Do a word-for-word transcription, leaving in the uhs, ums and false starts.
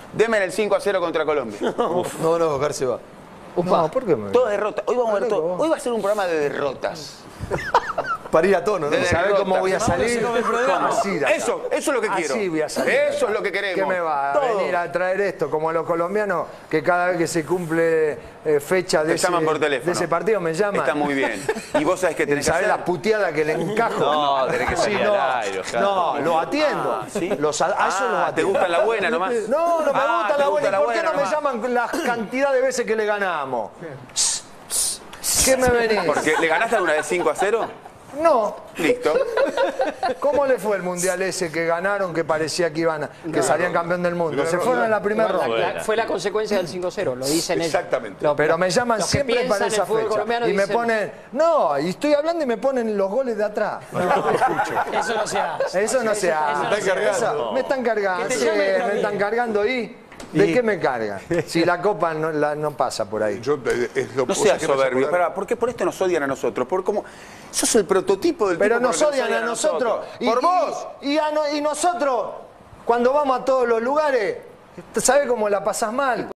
Deme el cinco a cero contra Colombia. No, no, Oscar se va. Upa. No, ¿por qué me...? Toda derrota. Hoy vamos a ver todo. Hoy va a ser un programa de derrotas. Para ir a tono, ¿no? De ¿Sabés derrotas. cómo voy a salir? ¿Cómo? Así de acá. Eso, eso es lo que quiero. Así voy a salir. Eso es lo que queremos. ¿Qué me va a Todo. venir a traer esto? Como los colombianos, que cada vez que se cumple eh, fecha de Te ese, llaman por teléfono. de ese partido me llaman. Está muy bien. Y vos sabés que tenés que ¿Sabés hacer... la puteada que le encajo? No, tenés que salir Sí, no. al aire, Oscar. No, lo atiendo. Ah, ¿sí? Los, a a eso Ah, los ¿te atiendo. gusta la buena nomás? No, no me Ah, gusta ¿te la gusta buena. la ¿Y por qué buena no me nomás? llaman la cantidad de veces que le ganamos? ¿Qué me venís? Porque le ganaste alguna vez cinco a cero. No. Listo. ¿Cómo le fue el mundial ese que ganaron, que parecía que iban a, que salían campeón del mundo? Se fueron en la primera La- ronda. la- fue la consecuencia del cinco cero, lo dicen ellos. Exactamente. Lo- Pero me llaman los que siempre piensan para en esa el fútbol fecha. colombiano Y me dicen, ponen, no, y estoy hablando y me ponen los goles de atrás. No, no escucho. Eso no se hace. Eso no se hace. no se hace. Eso- Me están cargando. Que te Sí, llamen me también. están cargando y. ¿De qué me cargan? Si la copa no, la- no pasa por ahí. Yo, eh, es lo No cosa seas que me hace soberbio. acordar- Pará, ¿por qué por esto nos odian a nosotros? Por cómo... Sos el prototipo del Pero tipo nos porque odian a nosotros. Y, Por y- vos. Y, a no- y nosotros, cuando vamos a todos los lugares, ¿sabés cómo la pasás mal?